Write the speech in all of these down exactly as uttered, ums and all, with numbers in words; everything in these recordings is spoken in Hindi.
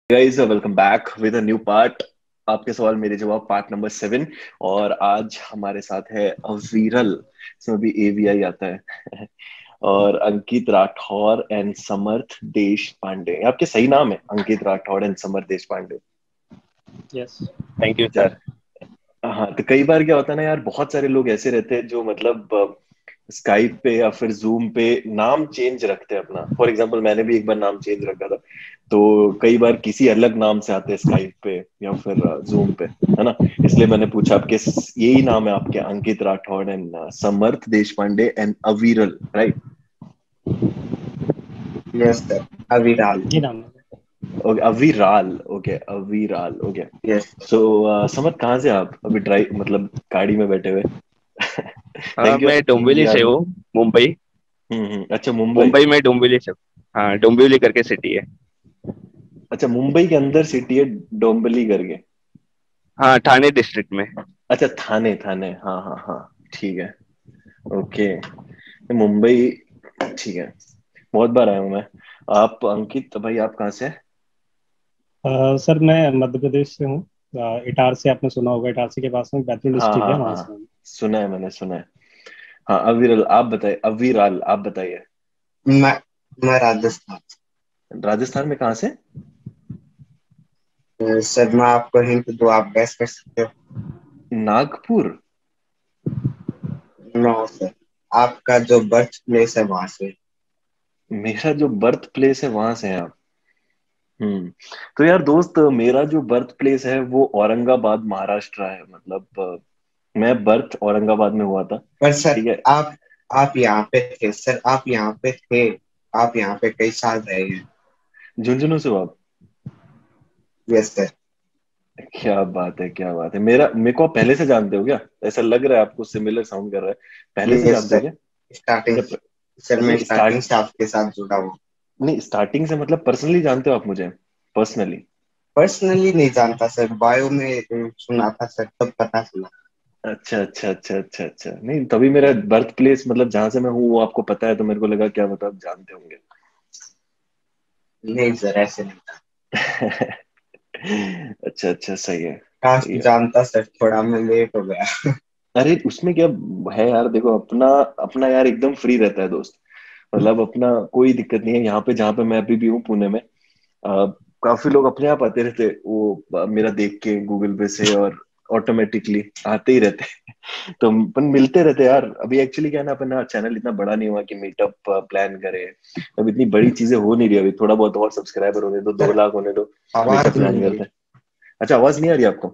Guys welcome back with a new part. आपके सवाल मेरे जवाब पार्ट नंबर सेवन। और आज हमारे साथ है अविरल, इसमें भी एवीआई आता है और अंकित राठौर एंड समर्थ देश पांडे। आपके सही नाम है अंकित Rathore and Samarth Deshpande. Yes, thank you sir. यार हाँ, तो कई बार क्या होता है ना यार, बहुत सारे लोग ऐसे रहते हैं जो मतलब स्काइप पे या फिर जूम पे नाम चेंज रखते हैं अपना। फॉर एग्जांपल मैंने भी एक बार नाम चेंज रखा था, तो कई बार किसी अलग नाम से आते हैं स्काइप पे या फिर जूम पे, है ना। इसलिए मैंने पूछा आपके यही नाम है आपके, अंकित Rathore and Samarth Deshpande and Aviral, right? Yes sir, Aviral. ये नाम है। Okay Aviral, okay Aviral, okay. Yes so Samarth कहाँ से आप अभी ड्राइव मतलब गाड़ी में बैठे हुए? हाँ, थैंक यू मैं डोंबिवली से यार। हूँ, मुंबई। हम्म हम्म, अच्छा मुंबई। मुंबई में डोंबिवली से। हाँ, डोंबिवली करके सिटी है। अच्छा मुंबई के अंदर सिटी है डोंबिवली करके? हाँ, ठाणे डिस्ट्रिक्ट में। अच्छा थाने, थाने, हाँ हाँ हाँ, ठीक है, ओके। मुंबई, ठीक है, बहुत बार आया हूँ मैं। आप अंकित भाई आप कहाँ से हैं? अ, सर मैं मध्य प्रदेश से हूँ। अ, इटारसी आपने सुना होगा, इटारसी के पास में बैतूल हाँ डिस्ट्रिक्ट हाँ है, वहाँ से हाँ, हूँ। सुना है, मैंने सुना है। हाँ अविरल आप बताइए, अविराल आप बताइए। मैं मैं राजस्थान राजस्थान में कहाँ से? से। सर मैं आपको हिंट दूँ, आप गैस कर सकते हो? नागपुर? नो सर, आपका जो बर्थ प्लेस है वहां से। मेरा जो बर्थ प्लेस है वहां से हैं आप? हम्म। तो यार दोस्त, मेरा जो बर्थ प्लेस है वो औरंगाबाद महाराष्ट्र है। मतलब अ, मैं बर्थ औरंगाबाद में हुआ था। पर सर ठीक है। आप आप यहाँ पे थे, सर आप यहाँ पे थे, आप यहाँ पे कई साल रहे हैं। झुंझुनू से हो आप? Yes sir. क्या बात है, क्या बात है। मेरा मेरे को आप पहले से जानते हो क्या? ऐसा लग रहा है, आपको सिमिलर साउंड कर रहा है। पहले से यस जानते हो सर, क्या? स्टार्टिंग या प- सर मैं नहीं स्टार्टिंग स्टार्ट, से आपके साथ जुड़ा हूँ। नहीं स्टार्टिंग से मतलब पर्सनली जानते हो आप मुझे? पर्सनली? पर्सनली नहीं जानता सर, बायो में अ, सुना था सर, तब पता चला। अच्छा अच्छा अच्छा अच्छा अच्छा, नहीं तभी मेरा बर्थ प्लेस मतलब जहां से मैं हूँ वो आपको पता है, तो मेरे को लगा क्या बता आप जानते होंगे। नहीं सर, ऐसे नहीं था। अच्छा अच्छा, सही है, काश सही है। जानता सर, थोड़ा मैं लेट हो गया। अरे उसमें क्या है यार, देखो अपना, अपना यार एकदम फ्री रहता है दोस्त। मतलब अपना कोई दिक्कत नहीं है यहाँ पे, जहाँ पे मैं अभी भी हूँ पुणे में। आ, काफी लोग अपने आप आते रहते, वो आ, मेरा देख के गूगल पे से, और ऑटोमेटिकली आते ही रहते हैं। तो अपन मिलते रहते हैं यार। अभी एक्चुअली क्या है ना, अपना चैनल इतना बड़ा नहीं हुआ कि मीटअप प्लान करें। अब इतनी बड़ी चीजें हो नहीं रही अभी, थोड़ा बहुत और सब्सक्राइबर होने दो, दो सर लाख होने दो, मीटअप आवाज प्लान नहीं करते आई। हैं। अच्छा आवाज नहीं आ रही आपको?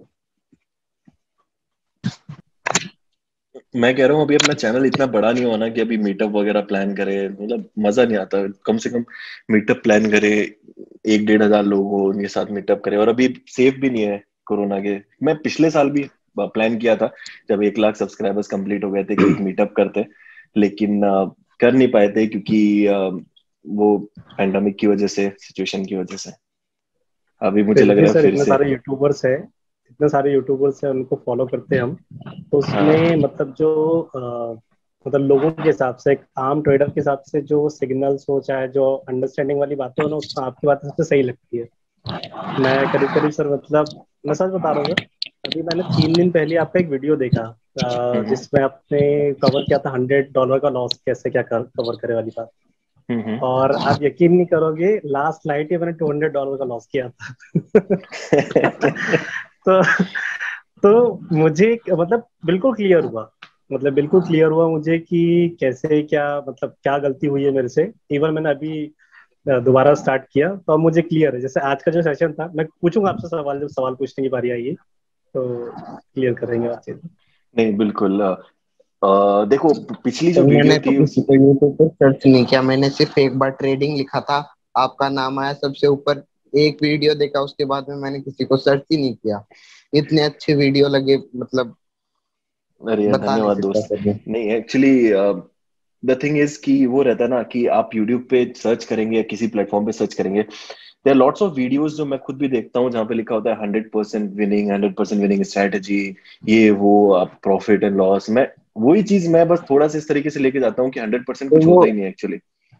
मैं कह रहा हूँ अभी अपना चैनल इतना बड़ा नहीं हुआ ना कि अभी मीटअप वगैरह प्लान करे, मतलब मजा नहीं आता। कम से कम मीटअप प्लान करे, एक डेढ़ हजार लोग हो उनके साथ मीटअप करे। और अभी सेफ भी नहीं है कोरोना के। मैं पिछले साल भी प्लान किया था, जब एक लाख सब्सक्राइबर्स कंप्लीट हो गए थे, कि एक मीटअप करते, लेकिन अ, कर नहीं पाए थे क्योंकि अ, वो पेंडेमिक की वजह से, सिचुएशन की वजह से। अभी मुझे फिर लग भी रहा है सर, फिर इतने से। सारे यूट्यूबर्स हैं, इतने सारे यूट्यूबर्स हैं, उनको फॉलो करते हैं हम। तो उसमें हाँ मतलब जो अ, मतलब लोगों के हिसाब से, एक आम ट्रेडर के हिसाब से जो सिग्नल्स हो, चाहे जो अंडरस्टैंडिंग वाली बातें हो ना, उसमें आपकी बात सबसे सही लगती है। मैं करीब करीब सर, मतलब मैं सच बता रहा हूँ सर। अभी मैंने तीन दिन पहले आपका एक वीडियो देखा, अ, हम्म जिसमें आपने कवर किया था हंड्रेड डॉलर का लॉस कैसे क्या कवर करे वाली बात। हम्म हम्म। और आप यकीन नहीं करोगे, लास्ट नाइट ही मैंने टू हंड्रेड डॉलर का लॉस किया था। तो तो मुझे मतलब बिल्कुल क्लियर हुआ, मतलब बिल्कुल क्लियर हुआ मुझे कि कैसे क्या, मतलब क्या गलती हुई है मेरे से। इवन मैंने अभी अ, दोबारा स्टार्ट किया, तो अब मुझे क्लियर है। जैसे आज का जो सेशन था, मैं पूछूंगा आपसे सवाल जब सवाल पूछने की बारी आएगी, तो क्लियर करेंगे बातचीत। नहीं बिल्कुल। अ, देखो पिछली सर जो वीडियो मैंने तो थी किसी को यूट्यूब पर सर्च नहीं किया, मैंने सिर्फ एक बार ट्रेडिंग लिखा था, आपका नाम आया सबसे ऊपर। एक वीडियो देखा, उसके बाद में मैंने किसी को सर्च ही नहीं किया। इतने अच्छे वीडियो लगे, मतलब अरे यार बता नहीं धन्यवाद सकता दोस्त। सर मैं। नहीं एक्चुअली द थिंग इज कि वो रहता है ना कि आप यूट्यूब पे सर्च करेंगे या किसी प्लेटफॉर्म पे सर्च करेंगे, there are lots of videos जो मैं खुद भी देखता हूँ, जहाँ पे लिखा होता है hundred percent winning, hundred percent winning strategy, ये वो आप प्रॉफिट एंड लॉस। मैं वही चीज मैं बस थोड़ा सा इस तरीके से लेके जाता हूँ कि हंड्रेड परसेंट तो कुछ वो होता ही नहीं एक्चुअली।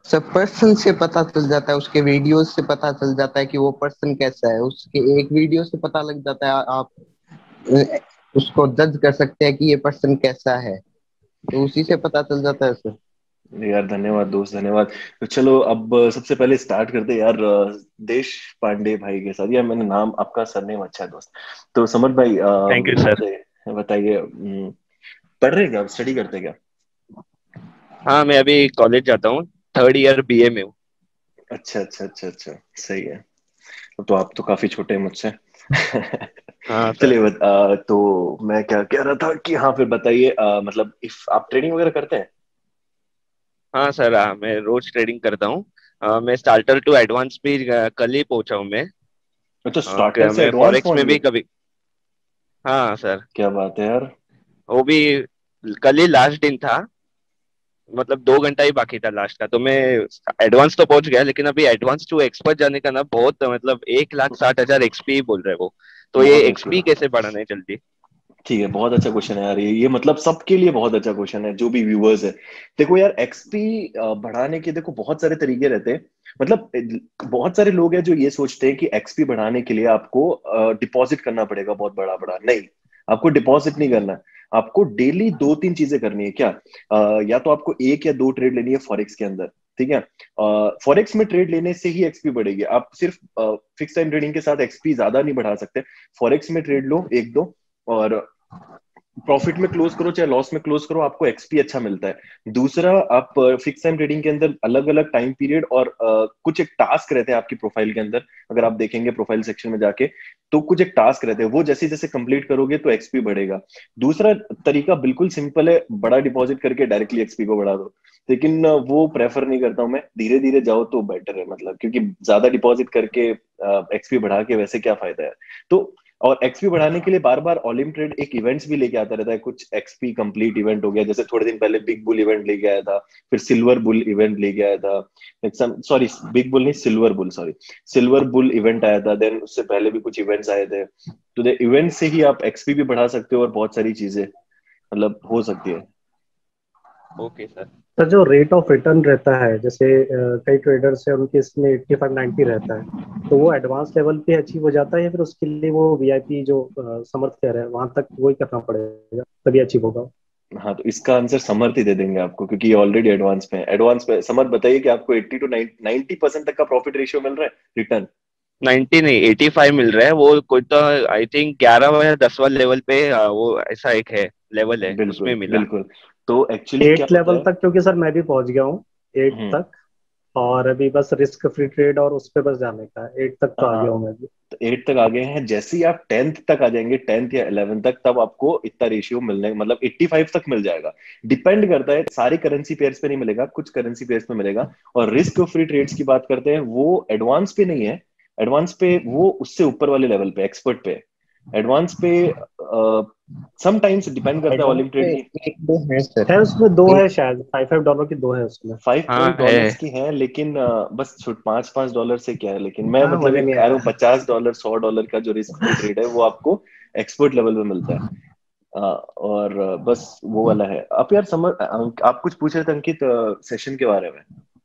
सब पर्सन से पता चल जाता है, उसके वीडियोस से पता चल जाता है कि वो पर्सन कैसा है, उसके एक वीडियो से पता लग जाता है। आप अ, उसको जज कर सकते हैं कि ये पर्सन कैसा है, तो उसी से पता चल जाता है सर। यार धन्यवाद दोस्त, धन्यवाद। तो चलो अब सबसे पहले स्टार्ट करते हैं यार, अ, देश पांडे भाई के साथ। यार मैंने नाम, आपका सरनेम अच्छा है दोस्त। तो समर भाई, अ, थैंक यू सर। बताइए बताइए, हम्म, पढ़ रहे हैं क्या आप, स्टडी करते हैं क्या? हाँ, मैं अभी कॉलेज जाता हूँ, थर्ड ईयर बीए में हूँ। अच्छा अच्छा अच्छा अच्छा, सही है। तो आप तो काफी छोटे हैं मुझसे। हाँ सर। चलिए बत, अ, तो मैं क्या कह रहा था कि हाँ, फिर बताइए, अ, मतलब इफ आप ट्रेडिंग वगैरह करते हैं? हाँ सर, हाँ, मैं रोज ट्रेडिंग करता हूँ। अ, मैं स्टार्टर टू एडवांस भी अ, कल ही पहुंचा हूँ मैं। अच्छा, अ, स्टार्टर क- से मैं एडवांस फॉरेक्स पहुंच में भी गए? कभी। हाँ सर। क्या बात है यार। वो भी कल ही लास्ट दिन था, मतलब दो घंटा ही बाकी था लास्ट का, तो मैं एडवांस तो पहुंच गया, लेकिन अभी एडवांस टू एक्सपर्ट जाने का ना बहुत, मतलब एक लाख साठ हजार एक्सपी बोल रहे हैं वो। तो ये बहुत अच्छी एक्सपी बात। कैसे बढ़ाना है जल्दी? ठीक है, बहुत अच्छा क्वेश्चन है यार, ये ये मतलब सबके लिए बहुत अच्छा क्वेश्चन है, जो भी व्यूअर्स है। देखो यार, एक्सपी बढ़ाने के देखो बहुत सारे तरीके रहते हैं। मतलब अ, बहुत सारे लोग हैं जो ये सोचते हैं कि एक्सपी बढ़ाने के लिए आपको डिपॉजिट करना पड़ेगा बहुत बड़ा बड़ा। नहीं, आपको डिपॉजिट नहीं करना है। आपको डेली दो तीन चीजें करनी है क्या। अ, या तो आपको एक या दो ट्रेड लेनी है फॉरेक्स के अंदर। ठीक है, फॉरेक्स में ट्रेड लेने से ही एक्सपी बढ़ेगी। आप सिर्फ फिक्स टाइम ट्रेडिंग के साथ एक्सपी ज्यादा नहीं बढ़ा सकते। फॉरेक्स में ट्रेड लो एक दो, और प्रॉफिट में क्लोज करो चाहे लॉस में क्लोज करो, आपको एक्सपी अच्छा मिलता है। दूसरा, आप फिक्स टाइम ट्रेडिंग के अंदर अलग अलग टाइम पीरियड और uh, कुछ एक टास्क रहते हैं आपकी प्रोफाइल के अंदर। अगर आप देखेंगे प्रोफाइल सेक्शन में जाके, तो कुछ एक टास्क रहते हैं, वो जैसे जैसे कंप्लीट करोगे तो एक्सपी बढ़ेगा। दूसरा तरीका बिल्कुल सिंपल है, बड़ा डिपॉजिट करके डायरेक्टली एक्सपी को बढ़ा दो। लेकिन uh, वो प्रेफर नहीं करता हूं मैं, धीरे धीरे जाओ तो बेटर है। मतलब क्योंकि ज्यादा डिपॉजिट करके एक्सपी बढ़ा के वैसे क्या फायदा है। तो और एक्सपी बढ़ाने के लिए बार बार ऑलिम ट्रेड एक इवेंट्स भी लेके आता रहता है। कुछ एक्सपी कंप्लीट इवेंट हो गया, जैसे थोड़े दिन पहले बिग बुल इवेंट लेके आया था, फिर सिल्वर बुल इवेंट लेके आया था। सॉरी, बिग बुल नहीं, silver bull, sorry, silver bull event आया था। देन उससे पहले भी कुछ इवेंट्स आए थे। तो इवेंट से ही आप एक्सपी भी बढ़ा सकते हो, और बहुत सारी चीजें मतलब हो सकती है। Okay sir. सर जो रेट ऑफ रिटर्न रहता है, जैसे अ, कई ट्रेडर्स है उनके इसमें एट्टी फाइव नाइन्टी रहता है, तो वो एडवांस लेवल पे अचीव हो जाता है, या फिर उसके लिए वो वीआईपी जो अ, समर्थ कह रहे हैं वहां तक वही करना पड़ेगा तभी अचीव होगा? हाँ, तो इसका आंसर समर्थ ही दे देंगे आपको, क्योंकि ये ऑलरेडी एडवांस में है। एडवांस में समर्थ बताइए कि आपको एट्टी टू नाइन्टी परसेंट तक का प्रॉफिट रेशियो मिल रहा है, रिटर्न? नाइन्टी नहीं, एटी फाइव मिल रहा है वो। कोई तो आई थिंक ग्यारहवा या दसवां लेवल पे अ, वो ऐसा एक है, लेवल है उसमें बिल्कुल मिला। बिल्कुल। तो एक्चुअली क्या एट होता लेवल है। तक, क्योंकि सर मैं भी पहुंच गया हूँ एट हम्म। तक, और अभी बस रिस्क फ्री ट्रेड और उस पे बस जाने का है। एट तक तो आ हाँ, गया हूँ मैं भी। तो एट तक आ गए हैं। जैसे ही आप टेंथ तक आ जाएंगे, टेंथ या इलेवन तक, तब आपको इतना रेशियो मिलने, मतलब एट्टी फाइव तक मिल जाएगा। डिपेंड करता है, सारे करेंसी पेयर्स पे नहीं मिलेगा, कुछ करेंसी पेयर्स पे मिलेगा। और रिस्क फ्री ट्रेड्स की बात करते हैं, वो एडवांस पे नहीं है। एडवांस पे वो उससे ऊपर वाले लेवल पे, एक्सपर्ट पे। एडवांस पे समटाइम्स डिपेंड करता है एडवांस ऑलिम पे ट्रेड की। एक दो है सर। है उसमें दो है एक शायद, फाइव फाइव डॉलर की दो है उसमें। फाइव हाँ फाइव है। डॉलर्स की है, लेकिन अ, बस छुट पांच पांच डॉलर से क्या है। लेकिन मैं हाँ मतलब मुझे एक नहीं कह रहा आया। हूँ, पचास डॉलर सौ डॉलर का जो रिस्क फ्री ट्रेड है, वो आपको एक्सपर्ट लेवल पे मिलता है। अ, और अ, बस वो वाला है। आप यार समझ, आप कुछ पूछ रहे थे अंकित, सेशन के बारे में?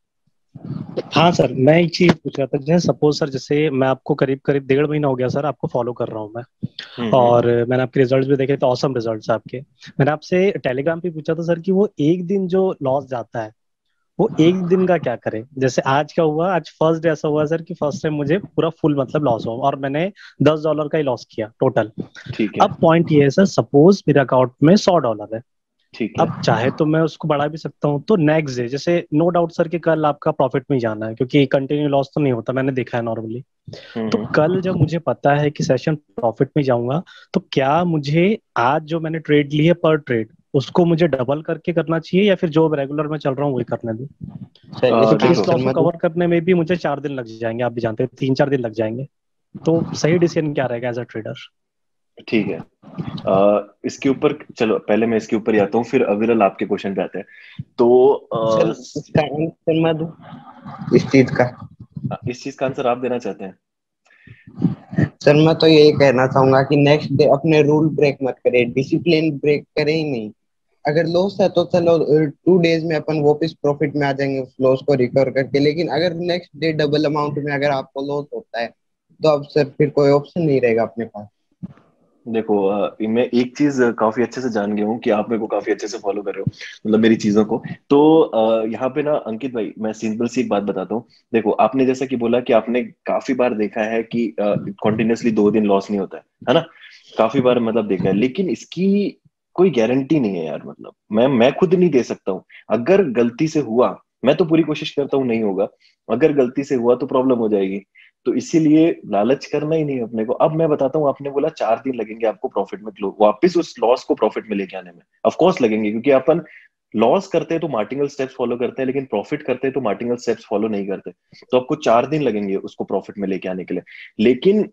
हाँ सर, मैं एक चीज पूछ रहा था, जैसे सपोज सर, जैसे मैं आपको करीब करीब डेढ़ महीना हो गया सर आपको फॉलो कर रहा हूँ मैं, हम्म हम्म। और मैंने आपके रिजल्ट्स भी देखे तो औसम रिजल्ट्स आपके। मैंने आपसे टेलीग्राम पे पूछा था सर कि वो एक दिन जो लॉस जाता है, वो एक दिन का क्या करें? जैसे आज क्या हुआ, आज फर्स्ट डे ऐसा हुआ सर कि फर्स्ट टाइम मुझे पूरा फुल मतलब लॉस हुआ, और मैंने दस डॉलर का ही लॉस किया टोटल। ठीक है। अब पॉइंट ये है सर, सपोज मेरे अकाउंट में सौ डॉलर है, ठीक है। अब चाहे तो मैं उसको बढ़ा भी सकता हूँ, तो नेक्स्ट डे जैसे नो डाउट सर कि कल आपका प्रॉफिट में ही जाना है, क्योंकि कंटिन्यू लॉस तो नहीं होता, मैंने देखा है नॉर्मली। हम्म तो हम्म। कल जब मुझे पता है कि सेशन प्रॉफिट में जाऊंगा, तो क्या मुझे आज जो मैंने ट्रेड ली है पर ट्रेड, उसको मुझे डबल करके करना चाहिए, या फिर जो रेगुलर में चल रहा हूँ वही करने दूं? सर अ, क्योंकि इसका इस देखो। आंसर लॉस को मैं दूं? कवर करने में भी मुझे चार दिन लग जाएंगे, आप भी जानते हैं तीन चार दिन लग जाएंगे। तो सही डिसीजन क्या रहेगा एज अ ट्रेडर? ठीक है, अ, इसके ऊपर चलो, पहले मैं इसके ऊपर ही आता हूँ, फिर अविरल आपके क्वेश्चन पे आते हैं। तो सर अ, इसका आंसर मैं दूं इस चीज का? इस चीज का आंसर आप देना चाहते हैं? सर मैं तो यही कहना चाहूंगा कि नेक्स्ट डे अपने रूल ब्रेक मत करे, डिसिप्लिन ब्रेक करे ही नहीं। अगर लॉस है तो चलो टू डेज में अपन वापस प्रॉफिट में आ जाएंगे उस लॉस को रिकवर करके, लेकिन अगर नेक्स्ट डे डबल अमाउंट में अगर आपको लॉस होता है तो अब सर फिर कोई ऑप्शन नहीं रहेगा अपने पास। देखो अ, मैं एक चीज काफी अच्छे से जान गया हूँ कि आप मेरे को काफी अच्छे से फॉलो कर रहे हो, मतलब मेरी चीजों को। तो अ, यहाँ पे ना अंकित भाई, मैं सिंपल सी एक बात बताता हूँ। देखो, आपने जैसा कि बोला कि आपने काफी बार देखा है कि कॉन्टिन्यूसली दो दिन लॉस नहीं होता है है ना? काफी बार मतलब देखा है, लेकिन इसकी कोई गारंटी नहीं है यार। मतलब मैं मैं खुद नहीं दे सकता हूँ। अगर गलती से हुआ, मैं तो पूरी कोशिश करता हूँ नहीं होगा, अगर गलती से हुआ तो प्रॉब्लम हो जाएगी। तो इसीलिए लालच करना ही नहीं है अपने को। अब मैं बताता हूँ, आपने बोला चार दिन लगेंगे आपको प्रॉफिट में क्लो वापस उस लॉस को प्रॉफिट में लेके आने में। ऑफ कोर्स लगेंगे, क्योंकि अपन लॉस करते हैं तो मार्टिनल स्टेप्स फॉलो करते हैं, लेकिन प्रॉफिट करते हैं तो मार्टिनल स्टेप्स फॉलो नहीं करते। तो आपको चार दिन लगेंगे उसको प्रॉफिट में लेके आने के लिए। लेकिन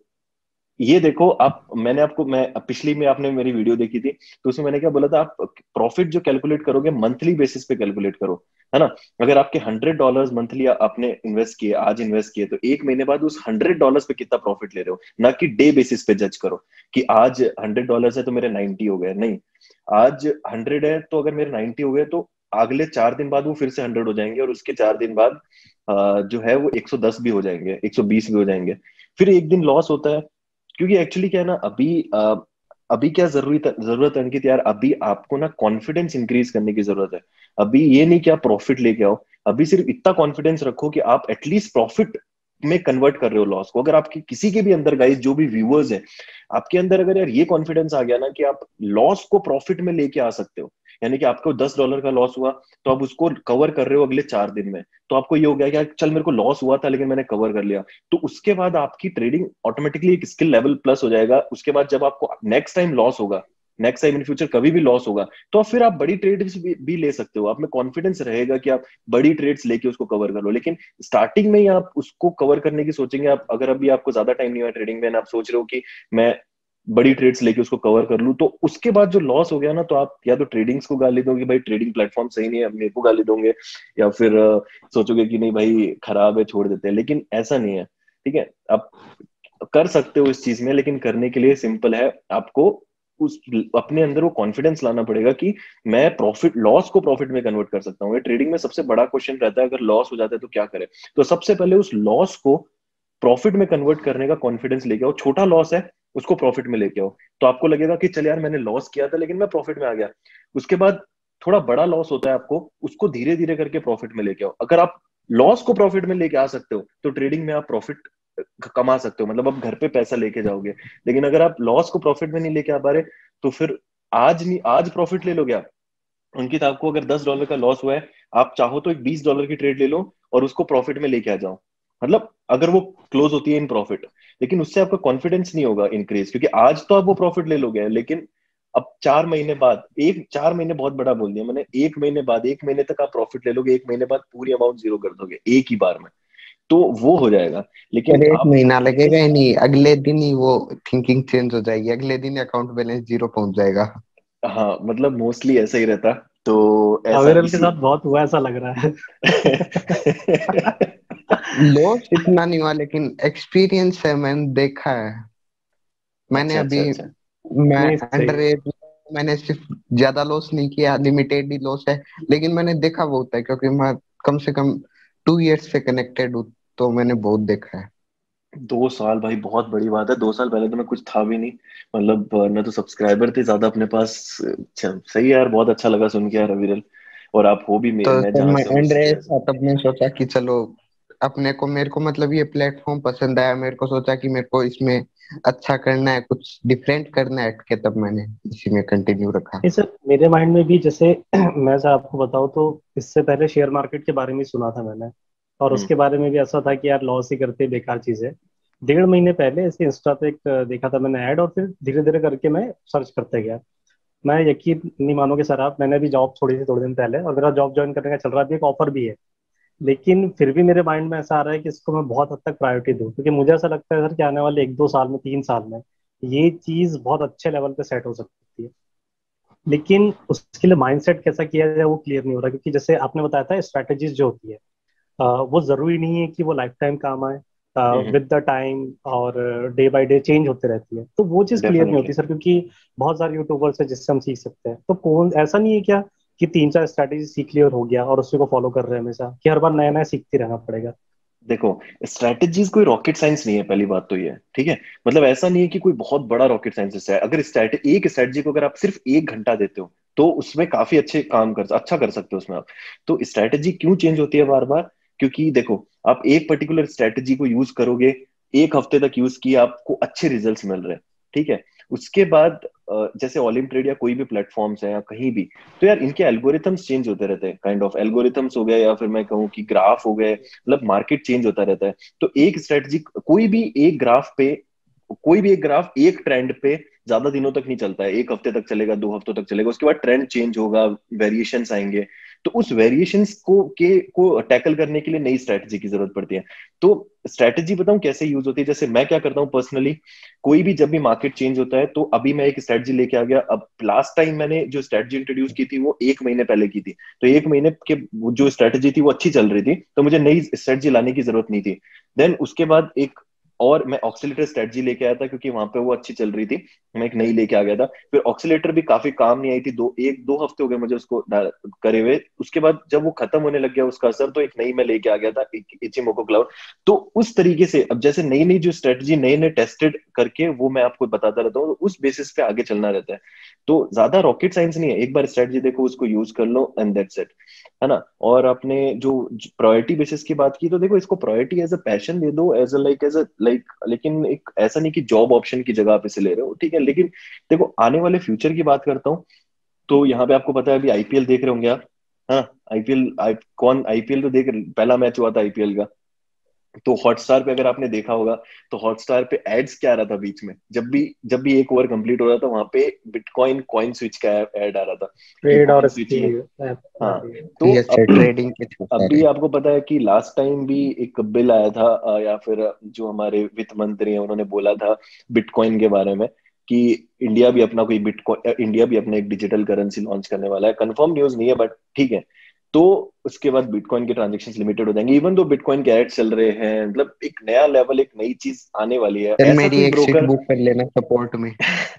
ये देखो, आप मैंने आपको मैं पिछली में आपने मेरी वीडियो देखी थी, तो उसमें मैंने क्या बोला था, आप प्रॉफिट जो कैलकुलेट करोगे मंथली बेसिस पे कैलकुलेट करो, है ना? अगर आपके हंड्रेड डॉलर्स मंथली आपने इन्वेस्ट किए, आज इन्वेस्ट किए, तो एक महीने बाद उस हंड्रेड डॉलर्स पे कितना प्रॉफिट ले रहे हो, ना कि डे बेसिस पे जज करो कि आज हंड्रेड डॉलर्स है तो मेरे नाइन्टी हो गए। नहीं, आज हंड्रेड है तो अगर मेरे नाइन्टी हो गए, तो अगले चार दिन बाद वो फिर से हंड्रेड हो जाएंगे, और उसके चार दिन बाद अ, जो है वो एक सौ दस भी हो जाएंगे, एक सौ बीस भी हो जाएंगे। फिर एक दिन लॉस होता है, क्योंकि एक्चुअली क्या है ना, अभी अ, अभी क्या जरूरत जरूरत है अंकित यार, अभी आपको ना कॉन्फिडेंस इंक्रीज करने की जरूरत है। अभी ये नहीं कि आप प्रॉफिट लेके आओ, अभी सिर्फ इतना कॉन्फिडेंस रखो कि आप एटलीस्ट प्रॉफिट में कन्वर्ट कर रहे हो लॉस को। अगर आपकी किसी के भी अंदर, गाइस जो भी व्यूअर्स हैं, आपके अंदर अगर यार ये कॉन्फिडेंस आ गया ना कि आप लॉस को प्रॉफिट में लेके आ सकते हो, यानी कि आपको दस डॉलर का लॉस हुआ तो आप उसको कवर कर रहे हो अगले चार दिन में, तो आपको ये हो गया कि यार चल मेरे को लॉस हुआ था लेकिन मैंने कवर कर लिया। तो उसके बाद आपकी ट्रेडिंग ऑटोमेटिकली एक स्किल लेवल प्लस हो जाएगा। उसके बाद जब आपको नेक्स्ट टाइम लॉस होगा, नेक्स्ट टाइम इन फ्यूचर कभी भी लॉस होगा, तो फिर आप बड़ी ट्रेड्स भी, भी ले सकते हो। आप में कॉन्फिडेंस रहेगा कि आप बड़ी ट्रेड्स लेके उसको कवर कर लो। लेकिन स्टार्टिंग में ही आप उसको कवर करने की सोचेंगे, आप अगर अभी आपको ज्यादा टाइम नहीं हुआ ट्रेडिंग में, आप सोच रहे हो कि मैं बड़ी ट्रेड्स लेके उसको कवर कर लूं, तो उसके बाद जो लॉस हो गया ना, तो आप या तो ट्रेडिंग्स को गाली दोगे, भाई ट्रेडिंग प्लेटफॉर्म सही नहीं है, मेरे को गाली दोगे, या फिर अ, सोचोगे कि नहीं भाई खराब है, छोड़ देते हैं। लेकिन ऐसा नहीं है, ठीक है? आप कर सकते हो इस चीज में, लेकिन करने के लिए सिंपल है, आपको उस अपने अंदर वो कॉन्फिडेंस लाना पड़ेगा कि मैं प्रॉफिट लॉस को प्रॉफिट में कन्वर्ट कर सकता हूँ। ये ट्रेडिंग में सबसे बड़ा क्वेश्चन रहता है, अगर लॉस हो जाता है तो क्या करें। तो सबसे पहले उस लॉस को प्रॉफिट में कन्वर्ट करने का कॉन्फिडेंस लेके आओ। छोटा लॉस है, उसको प्रॉफिट में लेके आओ, तो आपको लगेगा कि चल यार मैंने लॉस किया था लेकिन मैं प्रॉफिट में आ गया। उसके बाद थोड़ा बड़ा लॉस होता है, आपको उसको धीरे धीरे करके प्रॉफिट में लेके आओ। अगर आप लॉस को प्रॉफिट में लेके आ सकते हो, तो ट्रेडिंग में आप प्रॉफिट कमा सकते हो, मतलब आप घर पे पैसा लेके जाओगे। लेकिन अगर आप लॉस को प्रॉफिट में नहीं लेके आ पा रहे, तो फिर आज नहीं, आज प्रॉफिट ले लोगे आप। अंकित, आपको अगर दस डॉलर का लॉस हुआ है, आप चाहो तो एक बीस डॉलर की ट्रेड ले लो और उसको प्रॉफिट में लेके आ जाओ, मतलब अगर वो क्लोज होती है इन प्रॉफिट। लेकिन उससे आपका कॉन्फिडेंस नहीं होगा इंक्रीज, क्योंकि आज तो आप वो प्रॉफिट ले लोगे, लेकिन अब चार महीने बाद, एक चार महीने बहुत बड़ा बोल दिया मैंने, एक महीने बाद, एक महीने तक आप प्रॉफिट ले लोगे, एक महीने बाद पूरी अमाउंट जीरो कर दोगे एक ही बार में, तो वो हो जाएगा। लेकिन फिर एक आप महीना लगेगा ही नहीं, अगले दिन ही वो थिंकिंग चेंज हो जाएगी, अगले दिन अकाउंट बैलेंस जीरो पहुंच जाएगा। हाँ, मतलब मोस्टली ऐसा ही रहता। तो ऐसा अविरल के इसी साथ बहुत हुआ ऐसा लग रहा है। लॉस इतना नहीं हुआ, लेकिन एक्सपीरियंस है, मैंने देखा है। मैंने अच्छा अभी अच्छा अच्छा। मैं नहीं सही अंडर है। एज, मैंने सिर्फ ज्यादा लॉस नहीं किया, लिमिटेड ही लॉस है, लेकिन मैंने देखा बहुत है, क्योंकि मैं कम से कम टू इयर्स से कनेक्टेड हूँ, तो मैंने बहुत देखा है। दो साल भाई बहुत बड़ी बात है। दो साल पहले तो मैं कुछ था भी नहीं, मतलब न तो सब्सक्राइबर थे ज्यादा अपने पास। अच्छा, सही है यार, बहुत अच्छा लगा सुन के यार अविरल। और आप हो भी, तो मैं मैं तब जहाँ मैं से हूँ अंडर उससे एज ऐसे। था, तब मैं सोचा कि चलो अपने को, मेरे को मतलब ये प्लेटफॉर्म पसंद आया, मेरे को सोचा कि मेरे को इसमें अच्छा करना है, कुछ डिफरेंट करना है, के तब मैंने इसी में कंटिन्यू रखा। नहीं सर, मेरे माइंड में भी जैसे मैं सर आपको बताऊं तो इससे पहले शेयर मार्केट के बारे में सुना था मैंने, और हम्म उसके बारे में भी ऐसा था कि यार लॉस ही करते बेकार चीज है। डेढ़ महीने पहले ऐसे इंस्टा पे एक अ, देखा था मैंने ऐड, और फिर धीरे धीरे करके मैं सर्च करते गया। मैं यकीन नहीं मानोगे सर आप, मैंने भी जॉब छोड़ी थी थोड़े दिन पहले, और मेरा जॉब ज्वाइन करने का चल रहा है, अभी एक ऑफर भी है। लेकिन फिर भी मेरे माइंड में ऐसा आ रहा है कि इसको मैं बहुत हद तक प्रायोरिटी दूं, क्योंकि मुझे ऐसा लगता है सर कि आने वाले एक दो साल में, तीन साल में ये चीज बहुत अच्छे लेवल पे सेट हो सकती है। लेकिन उसके लिए माइंडसेट कैसा किया जाए वो क्लियर नहीं हो रहा, क्योंकि जैसे आपने बताया था स्ट्रैटेजीज जो होती है, अ, वो जरूरी नहीं है कि वो लाइफ टाइम काम आए। हम्म, विद द टाइम और डे बाय डे चेंज होते रहती है, तो वो चीज़ क्लियर नहीं डेफिनेटली। होती सर, क्योंकि बहुत सारे यूट्यूबर्स है जिससे हम सीख सकते हैं। तो कौन, ऐसा नहीं है क्या कि तीन चार स्ट्रैटेजी सीख ली और हो गया और उसी को फॉलो कर रहे हैं हमेशा, कि हर बार नया नया सीखते रहना पड़ेगा? देखो, स्ट्रैटेजीज कोई रॉकेट साइंस नहीं है, पहली बात तो ये है, ठीक है। मतलब ऐसा नहीं है कि कोई बहुत बड़ा रॉकेट साइंस है। अगर स्ट्रैटे एक स्ट्रैटेजी को अगर आप सिर्फ एक घंटा देते हो तो उसमें काफी अच्छे काम कर अच्छा कर सकते हो उसमें आप। तो स्ट्रैटेजी क्यों चेंज होती है बार बार? क्योंकि देखो, आप एक पर्टिकुलर स्ट्रैटेजी को यूज करोगे, एक हफ्ते तक यूज किया, आपको अच्छे रिजल्ट्स मिल रहे हैं, ठीक है। उसके बाद अ, जैसे ऑलिम ट्रेड या कोई भी प्लेटफॉर्म्स है या कहीं भी, तो यार इनके एल्गोरिथम्स चेंज होते रहते हैं। काइंड ऑफ एल्गोरिथम्स हो गए या फिर मैं कहूँ कि ग्राफ हो गए, मतलब मार्केट चेंज होता रहता है। तो एक स्ट्रेटजी, कोई भी एक ग्राफ पे, कोई भी एक ग्राफ एक ट्रेंड पे ज्यादा दिनों तक नहीं चलता है। एक हफ्ते तक चलेगा, दो हफ्तों तक चलेगा, उसके बाद ट्रेंड चेंज होगा, वेरिएशंस आएंगे। तो उस वेरिएशंस को के को टैकल करने के लिए नई स्ट्रैटेजी की जरूरत पड़ती है। तो स्ट्रैटेजी बताऊं कैसे यूज होती है? जैसे मैं क्या करता हूं पर्सनली, कोई भी जब भी मार्केट चेंज होता है तो अभी मैं एक स्ट्रैटेजी लेके आ गया। अब लास्ट टाइम मैंने जो स्ट्रैटेजी इंट्रोड्यूस की थी वो एक महीने पहले की थी, तो एक महीने के वो जो स्ट्रैटेजी थी वो अच्छी चल रही थी, तो मुझे नई स्ट्रैटेजी लाने की जरूरत नहीं थी। देन उसके बाद एक और मैं ऑक्सीलेटर स्ट्रेटजी लेके आया था, क्योंकि वहां पे वो अच्छी चल रही थी, मैं एक नई लेके आ गया था। फिर ऑक्सीलेटर भी काफी काम नहीं आई थी, दो एक दो हफ्ते हो गए मुझे उसको डा- करे हुए। उसके बाद जब वो खत्म होने लग गया उसका असर, तो एक नई मैं लेके आ गया था, इचिमोको क्लाउड। तो उस तरीके से अब जैसे नई नई जो स्ट्रेटजी नए नए टेस्टेड करके वो मैं आपको बताता रहता हूँ, उस बेसिस पे आगे चलना रहता है। तो ज्यादा रॉकेट साइंस नहीं है, एक बार स्ट्रेटजी देखो, उसको यूज कर लो एंड दैट्स इट, है ना। और आपने जो प्रायोरिटी बेसिस की बात की, तो देखो इसको प्रायोरिटी एज अ पैशन दे दो, as a like as a like, लेकिन एक ऐसा नहीं कि जॉब ऑप्शन की जगह आप इसे ले रहे हो, ठीक है। लेकिन देखो, आने वाले फ्यूचर की बात करता हूँ, तो यहाँ पे आपको पता है अभी आईपीएल देख रहे होंगे आप। हाँ, आईपीएल आई, कौन आईपीएल तो देख, पहला मैच हुआ था आईपीएल का, तो हॉटस्टार पे अगर आपने देखा होगा, तो हॉटस्टार पे एड्स क्या आ रहा था बीच में, जब भी जब भी एक ओवर कंप्लीट हो रहा था, वहां पे बिटकॉइन कॉइन स्विच का ऐड आ रहा था कि ट्रेड और कॉइन स्विच इसकी ले। ऐप आ हाँ, रही है। तो ये अब ट्रेडिंग के थ्रू अभी सारे। आपको पता है कि लास्ट टाइम भी एक बिल आया था, अ, या फिर जो हमारे वित्त मंत्री हैं उन्होंने बोला था बिटकॉइन के बारे में, कि इंडिया भी अपना कोई बिटकॉइन इंडिया भी अपना एक डिजिटल करेंसी लॉन्च करने वाला है। कंफर्म न्यूज नहीं है, बट ठीक है। तो उसके बाद बिटकॉइन के ट्रांजेक्शन लिमिटेड हो जाएंगे, इवन दो बिटकॉइन के एड चल रहे हैं। मतलब एक नया लेवल, एक नई चीज आने वाली है, सर ऐसा मेरी कोई एक सीट ब्रोकर बुक कर लेना सपोर्ट में,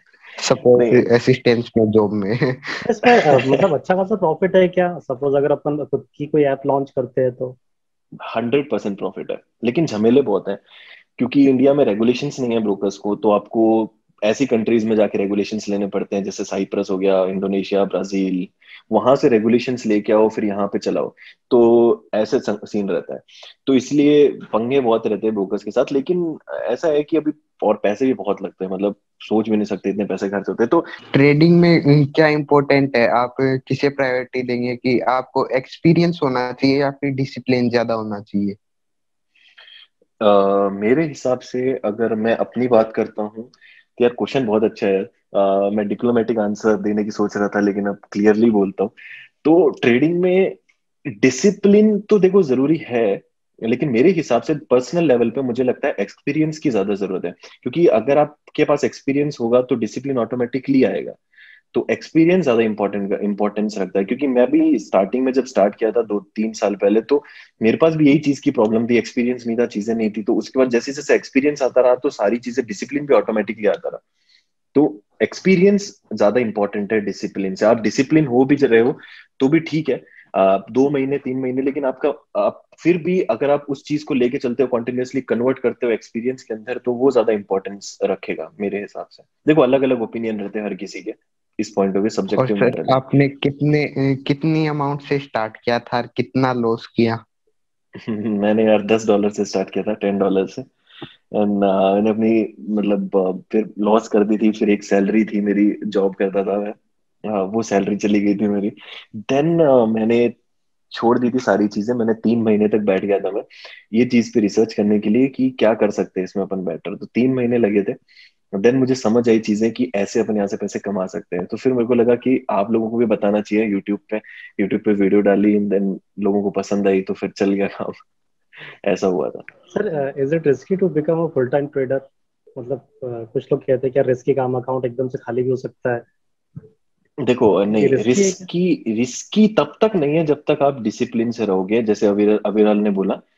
सपोर्ट नहीं। असिस्टेंस में, जॉब में। इसमें अ, मतलब अच्छा खासा प्रॉफिट है क्या, सपोज अगर अपन खुद की कोई ऐप लॉन्च करते हैं तो? हंड्रेड परसेंट प्रॉफिट है, लेकिन झमेले बहुत हैं, क्योंकि इंडिया में रेगुलेशंस नहीं है ब्रोकर्स को। तो आपको ऐसी कंट्रीज में जाके रेगुलेशंस लेने पड़ते हैं, जैसे साइप्रस हो गया, इंडोनेशिया, ब्राजील, वहां से रेगुलेशंस लेके आओ, फिर यहाँ पे चलाओ। तो ऐसे सीन रहता है। तो इसलिए पंगे बहुत रहते हैं ब्रोकर्स के साथ। लेकिन ऐसा है कि अभी और पैसे भी बहुत लगते हैं, मतलब सोच भी नहीं सकते इतने पैसे खर्च होते हैं। तो ट्रेडिंग में अम, क्या इम्पोर्टेंट है? आप किसे प्रायोरिटी देंगे कि आपको एक्सपीरियंस होना चाहिए या फिर डिसिप्लिन ज्यादा होना चाहिए? अ, मेरे हिसाब से अगर मैं अपनी बात करता हूँ, तो यार क्वेश्चन बहुत अच्छा है। अ, मैं डिप्लोमेटिक आंसर देने की सोच रहा था, लेकिन अब क्लियरली बोलता हूँ। तो ट्रेडिंग में डिसिप्लिन तो देखो जरूरी है, लेकिन मेरे हिसाब से पर्सनल लेवल पे मुझे लगता है एक्सपीरियंस की ज्यादा जरूरत है। क्योंकि अगर आपके पास एक्सपीरियंस होगा तो डिसिप्लिन ऑटोमेटिकली आएगा। तो एक्सपीरियंस ज्यादा इंपॉर्टेंट इंपॉर्टेंस रखता है। क्योंकि मैं भी स्टार्टिंग में जब स्टार्ट किया था दो तीन साल पहले, तो मेरे पास भी यही चीज की प्रॉब्लम थी, एक्सपीरियंस नहीं था, चीजें नहीं थी। तो उसके बाद जैसे जैसे एक्सपीरियंस आता रहा, तो सारी चीजें डिसिप्लिन भी ऑटोमेटिकली आता रहा। तो एक्सपीरियंस ज्यादा इंपॉर्टेंट है डिसिप्लिन से। आप डिसिप्लिन हो भी रहे हो तो भी ठीक है, आप दो महीने, तीन महीने, लेकिन आपका आप फिर भी अगर आप उस चीज को लेके चलते हो, कॉन्टिन्यूसली कन्वर्ट करते हो एक्सपीरियंस के अंदर, तो वो ज्यादा इंपॉर्टेंस रखेगा मेरे हिसाब से। देखो, अलग अलग ओपिनियन रहते हैं हर किसी के, इस पॉइंट ऑफ व्यू और सब्जेक्टिव सर मैटर है। आपने कितने अ, कितनी अमाउंट से स्टार्ट किया था और कितना लॉस किया? मैंने यार दस डॉलर से स्टार्ट किया था, टेन डॉलर से। एंड मैंने अपनी, मतलब uh, फिर लॉस कर दी थी। फिर एक सैलरी थी मेरी, जॉब करता था मैं, uh, वो सैलरी चली गई थी मेरी। देन मैंने छोड़ दी थी सारी चीजें। मैंने तीन महीने तक बैठ गया था मैं ये चीज पे रिसर्च करने के लिए कि क्या कर सकते हैं इसमें अपन बेटर। तो तीन महीने लगे थे। देन मुझे समझ आई चीजें कि ऐसे अपन यहाँ से पैसे कमा सकते हैं। तो फिर मेरे को लगा कि आप लोगों को भी बताना चाहिए। यूट्यूब पे यूट्यूब पे वीडियो डाली, देन लोगों को पसंद आई, तो फिर चल गया काम। ऐसा हुआ था। Sir is it risky to become a full time trader? मतलब अ, कुछ लोग कहते हैं क्या रिस्की काम, अकाउंट एकदम से खाली भी हो सकता है, देखो, ये नहीं, रिस्की है क्या? रिस्की रिस्की तब तक नहीं है जब तक आप डिसिप्लिन से रहोगे, जैसे अविरल अविरल ने बोला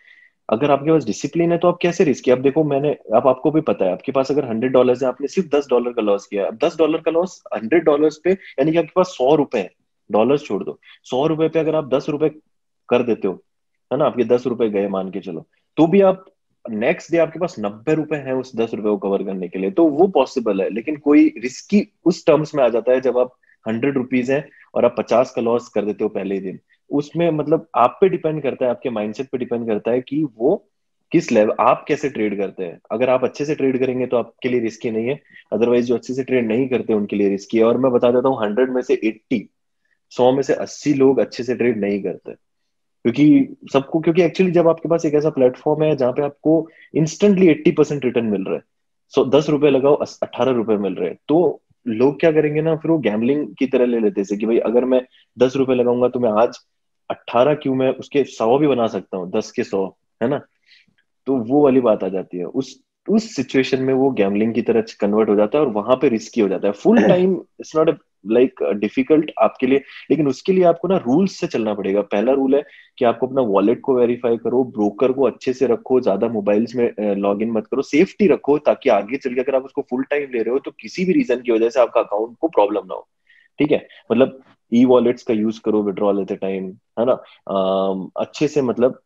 अगर आपके पास डिसिप्लिन है तो आप कैसे रिस्क, अब देखो मैंने, अब आपको भी पता है आपके पास अगर हंड्रेड डॉलर है, आपने सिर्फ दस डॉलर का लॉस किया, अब दस डॉलर का लॉस हंड्रेड डॉलर पे, यानी कि आपके पास सौ रुपए है, डॉलर छोड़ दो, सौ रुपए पे अगर आप दस रुपए कर देते हो, है ना, आपके दस रुपए गए मान के चलो, तो भी आप नेक्स्ट डे आपके पास नब्बे रुपए हैं उस दस रुपए को कवर करने के लिए, तो वो पॉसिबल है। लेकिन कोई रिस्की उस टर्म्स में आ जाता है जब आप हंड्रेड रुपीज है और आप पचास का लॉस कर देते हो पहले ही दिन, उसमें मतलब आप पे डिपेंड करता है, आपके माइंडसेट पे डिपेंड करता है कि वो किस लेवल, आप कैसे ट्रेड करते हैं। अगर आप अच्छे से ट्रेड करेंगे तो आपके लिए रिस्की नहीं है, अदरवाइज जो अच्छे से ट्रेड नहीं करते उनके लिए रिस्की है। और मैं बता देता हूँ, हंड्रेड में से एट्टी, सौ में से अस्सी लोग अच्छे से ट्रेड नहीं करते, क्योंकि सबको, क्योंकि एक्चुअली जब आपके पास एक ऐसा प्लेटफॉर्म है जहां पे आपको इंस्टेंटली एट्टी परसेंट रिटर्न मिल रहा है, सो दस रुपए लगाओ अट्ठारह रुपए मिल रहे हैं, तो लोग क्या करेंगे ना, फिर वो गैम्बलिंग की तरह ले लेते हैं कि भाई अगर मैं दस रुपए लगाऊंगा तो मैं आज अट्ठारह क्यों, मैं उसके सौ भी बना सकता हूँ, दस के सौ, है ना। तो वो वाली बात आ जाती है, उस उस सिचुएशन में वो गैम्बलिंग की तरह कन्वर्ट हो जाता है और वहां पे रिस्की हो जाता है। Full time it's not like difficult आपके लिए, लेकिन उसके लिए आपको ना रूल्स से चलना पड़ेगा। पहला रूल है कि आपको अपना वॉलेट को वेरीफाई करो, ब्रोकर को अच्छे से रखो, ज्यादा मोबाइल्स में लॉग इन मत करो, सेफ्टी रखो, ताकि आगे चल के अगर आप उसको फुल टाइम ले रहे हो तो किसी भी रीजन की वजह से आपका अकाउंट को प्रॉब्लम ना हो, ठीक है। मतलब ई वॉलेट्स का यूज करो विड्रॉल एट ए टाइम, है ना। अम, अच्छे से, मतलब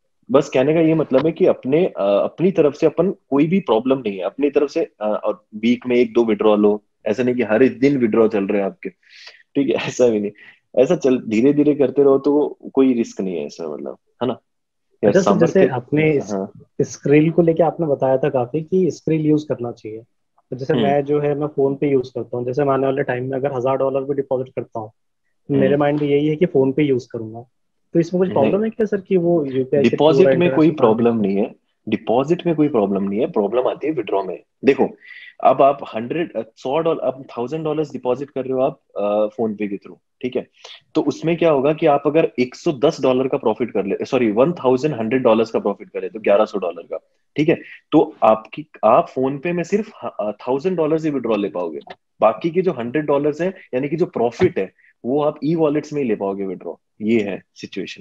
बस कहने का ये मतलब है कि अपने अ, अपनी तरफ से अपन, कोई भी प्रॉब्लम नहीं है अपनी तरफ से, अ, और वीक में एक दो विड्रॉ लो, ऐसा नहीं कि हर एक दिन विड्रॉ चल रहे हैं आपके, ठीक है, ऐसा भी नहीं। ऐसा चल धीरे धीरे करते रहो तो कोई रिस्क नहीं है ऐसा, मतलब, है ना यार, अच्छा सर, जैसे सामर्थ्य। आपने हाँ। स्क्रिल को लेके आपने बताया था काफी कि स्क्रिल यूज करना चाहिए, तो जैसे हम्म। मैं जो है मैं फोन पे यूज करता हूँ, जैसे मैं आने वाले टाइम में अगर हजार डॉलर भी डिपॉजिट करता हूँ, मेरे हम्म। माइंड में यही है कि फोन पे यूज करूंगा। तो इसमें कुछ नहीं, प्रॉब्लम है क्या सर कि वो यूपीआई के थ्रू डिपॉजिट में कोई इंटरनेशनल प्रॉब्लम ट्रांजेक्शन? नहीं है, डिपॉजिट में कोई प्रॉब्लम नहीं है, प्रॉब्लम आती है विड्रॉ में। देखो, अब आप हंड्रेड सौ डॉलर, अब थाउजेंड डॉलर डिपॉजिट कर रहे हो आप फोन पे के थ्रू, ठीक है, तो उसमें क्या होगा कि आप अगर एक सौ दस डॉलर का प्रॉफिट कर ले, sorry one thousand hundred dollar का प्रॉफिट करे तो ग्यारह सौ डॉलर का, ठीक है, तो आपकी, आप फोन पे में सिर्फ थाउजेंड डॉलर ही विड्रॉ ले पाओगे, बाकी के जो हंड्रेड डॉलर है, यानी कि जो प्रॉफिट है, वो आप ई वॉलेट्स में ही ले पाओगे विड्रॉ। ये है सिचुएशन,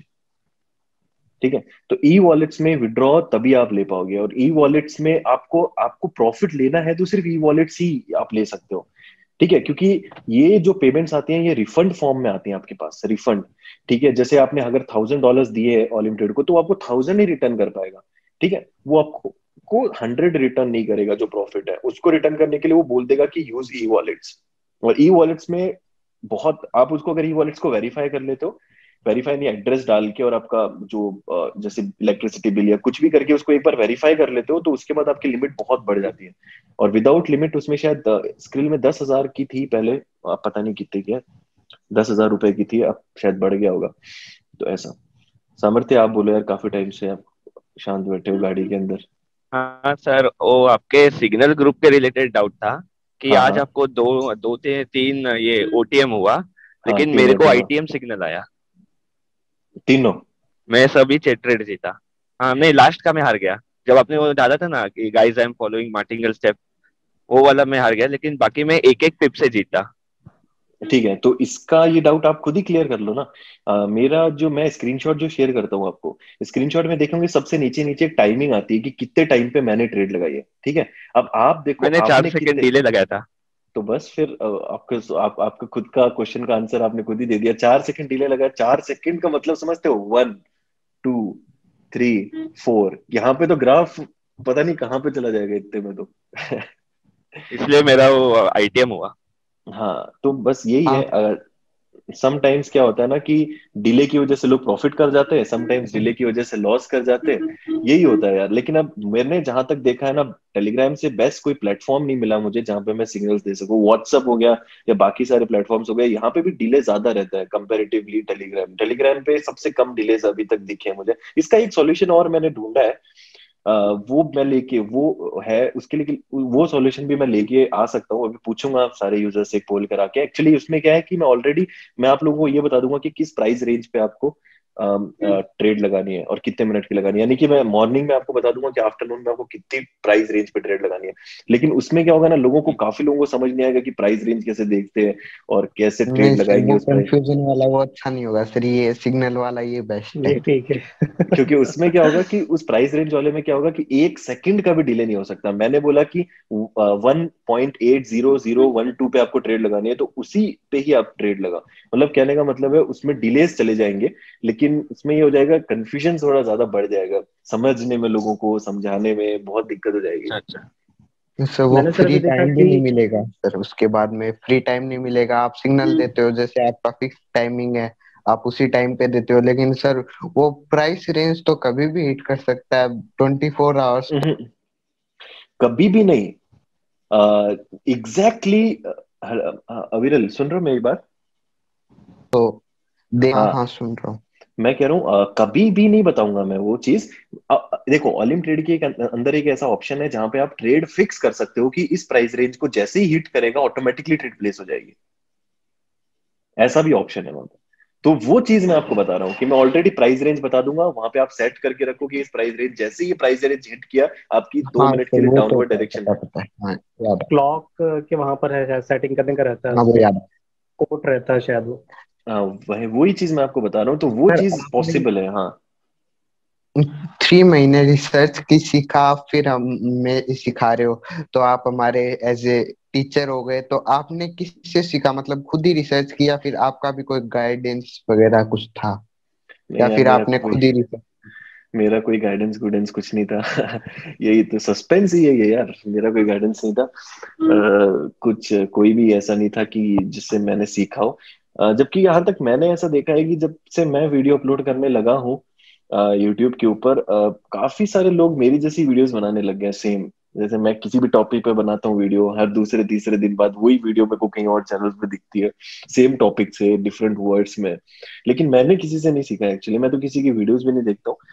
ठीक है। तो ई वॉलेट्स में विड्रॉ तभी आप ले पाओगे, और ई वॉलेट्स में आपको आपको प्रॉफिट लेना है तो सिर्फ ई वॉलेट्स ही आप ले सकते हो, ठीक है, क्योंकि ये जो पेमेंट्स आती हैं ये रिफंड फॉर्म में आती हैं आपके पास, रिफंड, ठीक है। जैसे आपने अगर थाउजेंड डॉलर दिए ऑल इंडिया को, तो आपको थाउजेंड ही रिटर्न कर पाएगा, ठीक है, वो आपको को हंड्रेड रिटर्न नहीं करेगा, जो प्रॉफिट है उसको रिटर्न करने के लिए वो बोल देगा कि यूज ई वॉलेट्स। और ई वॉलेट्स में बहुत, आप उसको अगर ई वॉलेट्स को वेरीफाई कर लेते हो, वेरीफाई नहीं, एड्रेस डाल के और आपका जो अ, जैसे इलेक्ट्रिसिटी बिल या कुछ भी करके उसको एक बार वेरीफाई कर लेते हो, तो उसके बाद आपकी लिमिट बहुत बढ़ जाती है। और विदाउट लिमिट उसमें शायद स्क्रिल में दस हजार की थी पहले, अब पता नहीं कितने की है, दस हजार रुपए की थी, अब शायद बढ़ गया होगा। तो ऐसा। सामर्थ्य आप बोलो यार, काफी टाइम से आप शांत बैठे हो गाड़ी के अंदर। हाँ सर, वो आपके सिग्नल ग्रुप के रिलेटेड डाउट था कि हाँ आज हाँ। आपको दो दो ते, तीन ये ओटीएम हुआ, हाँ, लेकिन मेरे तीनों को तीनों आईटीएम सिग्नल आया। तीनों। मैं सभी चेक ट्रेड जीता। हाँ नहीं, लास्ट का मैं हार गया। जब आपने वो डाला था ना कि guys I am following martingale step, वो वाला मैं हार गया, लेकिन बाकी मैं एक एक पिप से जीता। ठीक है, तो इसका ये डाउट आप खुद ही क्लियर कर लो ना। अ, मेरा जो, मैं स्क्रीनशॉट जो शेयर करता हूँ आपको, स्क्रीनशॉट में देखेंगे सबसे नीचे नीचे एक टाइमिंग आती है कि कितने टाइम पे मैंने ट्रेड लगाई है, ठीक है। अब आप देखो मैंने चार आपने सेकंड कितने, डिले लगाया था। तो बस फिर अ, आपका आप, आपका खुद का क्वेश्चन का आंसर आपने खुद ही दे दिया, चार सेकंड डिले लगा। चार सेकंड का मतलब समझते हो, वन, टू, थ्री, फोर, यहाँ पे तो ग्राफ पता नहीं कहाँ पे चला जाएगा इतने में तो। इसलिए मेरा वो आईटीएम हुआ। हाँ, तो बस यही है। आप समटाइम्स क्या होता है ना कि डिले की वजह से लोग प्रॉफिट कर जाते हैं, समटाइम्स डिले की वजह से लॉस कर जाते हैं, यही होता है यार। लेकिन अब मैंने जहां तक देखा है ना, टेलीग्राम से बेस्ट कोई प्लेटफॉर्म नहीं मिला मुझे जहां पे मैं सिग्नल्स दे सकूं। व्हाट्सअप हो गया या बाकी सारे प्लेटफॉर्म्स हो गए, यहाँ पे भी डिले ज्यादा रहता है कंपेरेटिवली। टेलीग्राम टेलीग्राम पे सबसे कम डिलेज अभी तक दिखे हैं मुझे। इसका एक सॉल्यूशन और मैंने ढूंढा है, अ, वो मैं लेके, वो है उसके लिए, वो सॉल्यूशन भी मैं लेके आ सकता हूँ। अभी पूछूंगा सारे यूजर से पोल करा के। एक्चुअली उसमें क्या है कि मैं ऑलरेडी, मैं आप लोगों को ये बता दूंगा कि किस प्राइस रेंज पे आपको ट्रेड लगानी है और कितने मिनट की लगानी है। यानी कि मैं मॉर्निंग में आपको बता दूंगा कि आफ्टरनून में आपको कितनी प्राइस रेंज पे ट्रेड लगानी है, लेकिन उसमें क्या होगा ना, लोगों को काफी लोगों को समझ नहीं आएगा कि प्राइस रेंज कैसे देखते हैं और कैसे नहीं ट्रेड सर, लगाएंगे वो उस प्राइस। कंफ्यूजन वाला वो अच्छा नहीं होगा सर, ये सिग्नल वाला ये बेस्ट ये है। ठीक है। क्योंकि उसमें क्या होगा कि उस प्राइस रेंज वाले में क्या होगा कि एक सेकंड का भी डिले नहीं हो सकता। मैंने बोला कि one point eight zero zero one two पे आपको ट्रेड लगानी है तो उसी पे ही आप ट्रेड लगा, मतलब कहने का मतलब है उसमें डिलेस चले जाएंगे, लेकिन उसमें ये हो जाएगा कंफ्यूजन थोड़ा ज्यादा बढ़ जाएगा, समझने में लोगों को समझाने में बहुत दिक्कत हो जाएगी। अच्छा अच्छा। सर वो मैंने सर फ्री अभी देखा टाइम भी कि नहीं मिलेगा सर, उसके बाद में फ्री टाइम नहीं मिलेगा। आप सिग्नल देते हो जैसे आपका फिक्स टाइमिंग है, आप उसी टाइम पे देते हो, लेकिन सर वो प्राइस रेंज तो कभी भी हिट कर सकता है ट्वेंटी फोर आवर्स। हम्म, कभी भी नहीं। एग्जैक्टली exactly, अविरल सुन रहे हो मेरी बात? तो दे हाँ हाँ, हाँ सुन रहा हूँ। मैं कह रहा हूँ अ, कभी भी नहीं बताऊंगा मैं वो चीज। अ, अ, देखो, ऑलिम ट्रेड के एक अं- अंदर एक ऐसा ऑप्शन है जहां पे आप ट्रेड फिक्स कर सकते हो कि इस प्राइस रेंज को जैसे ही हिट करेगा ऑटोमेटिकली ट्रेड प्लेस हो जाएगी, ऐसा भी ऑप्शन है वहां पे। तो वो चीज मैं आपको बता रहा हूँ कि मैं ऑलरेडी प्राइस रेंज बता दूंगा, वहां पे आप सेट करके रखो कि इस प्राइस रेंज जैसे ही प्राइस रेंज हिट किया आपकी दो हाँ मिनट के सर लिए वो तो डाउनवर्ड पता डायरेक्शन पता है। पता है, हाँ याद है। क्लॉक के वहां पर है, सेटिंग करने का रहता है हाँ वो उसमें, याद कोड रहता है शायद वो। हाँ, वही वही चीज मैं आपको बता रहा हूँ, तो वो है। सर चीज आपने पॉसिबल है। हाँ, थ्री महीने रिसर्च की सीखा, फिर हमें सिखा रहे हो, तो आप हमारे एज ए टीचर हो गए, तो आपने किससे सीखा? मतलब खुद ही रिसर्च किया, फिर आपका भी कोई गाइडेंस वगैरह कुछ था, नहीं या यार, फिर मेरा आपने कोई खुद ही रिसर्च? मेरा कोई गाइडेंस गुडेंस कुछ नहीं था। यही तो सस्पेंस ही है ये यार, मेरा कोई गाइडेंस नहीं था। अ, कुछ कोई भी ऐसा नहीं था कि जिससे मैंने सीखा हो। अ, जबकि यहाँ तक मैंने ऐसा देखा है कि जब से मैं वीडियो अपलोड करने लगा हूँ यूट्यूब के ऊपर, अ, काफी सारे लोग मेरी जैसी वीडियोस बनाने लग गए सेम। जैसे मैं किसी भी टॉपिक पे बनाता हूँ वीडियो, हर दूसरे तीसरे दिन बाद वही वीडियो मेरे को कहीं और चैनल पे दिखती है, सेम टॉपिक से डिफरेंट वर्ड्स में। लेकिन मैंने किसी से नहीं सीखा एक्चुअली, मैं तो किसी की वीडियोस भी नहीं देखता हूँ,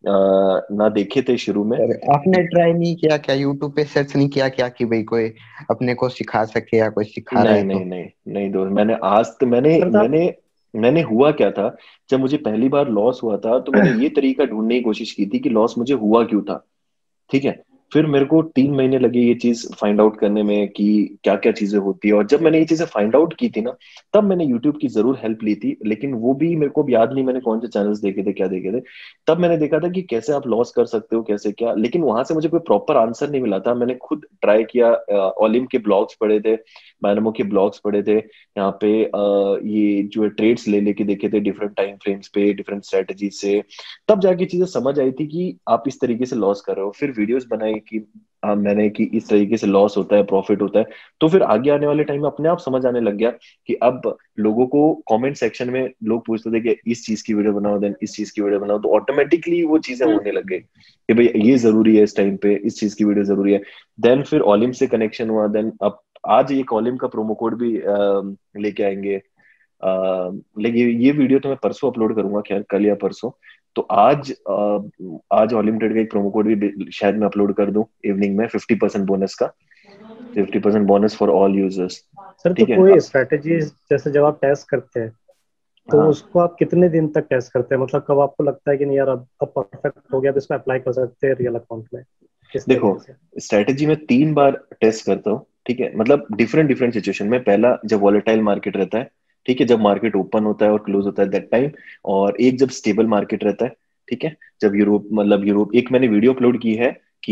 अ, ना देखे थे शुरू में। सर आपने ट्राई नहीं किया क्या, यूट्यूब पे सर्च नहीं किया क्या कि भाई कोई अपने को सिखा सके या कोई सिखा रहा नहीं है नहीं तो? नहीं नहीं दोस्त, मैंने आज तो मैंने सर तो आप मैंने मैंने हुआ क्या था, जब मुझे पहली बार लॉस हुआ था तो मैंने ये तरीका ढूंढने की कोशिश की थी कि लॉस मुझे हुआ क्यों था। ठीक है, फिर मेरे को तीन महीने लगे ये चीज फाइंड आउट करने में कि क्या क्या चीजें होती है, और जब मैंने ये चीजें फाइंड आउट की थी ना, तब मैंने यूट्यूब की जरूर हेल्प ली थी, लेकिन वो भी मेरे को अब याद नहीं मैंने कौन से चैनल्स देखे थे, क्या देखे थे। तब मैंने देखा था कि कैसे आप लॉस कर सकते हो, कैसे क्या, लेकिन वहां से मुझे कोई प्रॉपर आंसर नहीं मिला था। मैंने खुद ट्राई किया, ओलिम के ब्लॉग्स पढ़े थे, मैनमो के ब्लॉग्स पढ़े थे, यहाँ पे अ, ये जो ट्रेड्स ले लेके देखे थे डिफरेंट टाइम फ्रेम्स पे डिफरेंट स्ट्रेटजी से, तब जाके चीजें समझ आई थी कि आप इस तरीके से लॉस कर रहे हो। फिर वीडियोस बनाई कि हाँ, मैंने कि इस तरीके से लॉस होता है प्रॉफिट होता है। तो फिर आगे आने वाले टाइम में अपने आप समझ आने लग गया कि अब लोगों को कमेंट सेक्शन में लोग पूछते थे कि इस चीज की वीडियो बनाओ, देन इस चीज की वीडियो बनाओ, तो ऑटोमेटिकली वो चीजें होने लग गई कि भाई ये जरूरी है, इस टाइम पे इस चीज की वीडियो जरूरी है। देन फिर ओलिम से कनेक्शन हुआ, देन अब आज एक ओलिम का प्रोमो कोड भी अ, लेके आएंगे। आ, लेकिन ये वीडियो तो मैं परसों अपलोड करूंगा, खैर कल या परसों। तो आज आ, आज ऑलिमिटेड का एक प्रोमो कोड भी शायद मैं अपलोड कर दूं इवनिंग में, फिफ्टी परसेंट बोनस का, fifty percent bonus for all users. Sir तो ठीक है कोई अब। स्ट्रेटेजी जैसे जब आप टेस्ट करते हैं तो हाँ, उसको आप कितने दिन तक टेस्ट करते हैं? मतलब कब आपको लगता है कि नहीं यार अब अब परफेक्ट हो गया, तो इसको अप्लाई कर सकते हैं रियल अकाउंट में, किस देखो, तरीके से? स्ट्रेटेजी में तीन बार टेस्ट करता हूँ। ठीक है, मतलब डिफरेंट डिफरेंट सिचुएशन में, पहला जब वॉलेटाइल मार्केट रहता है, ठीक है, जब मार्केट ओपन होता है और क्लोज होता है दैट टाइम, और एक जब स्टेबल मार्केट रहता है, ठीक है, जब यूरोप, मतलब यूरोप, एक मैंने वीडियो अपलोड की है कि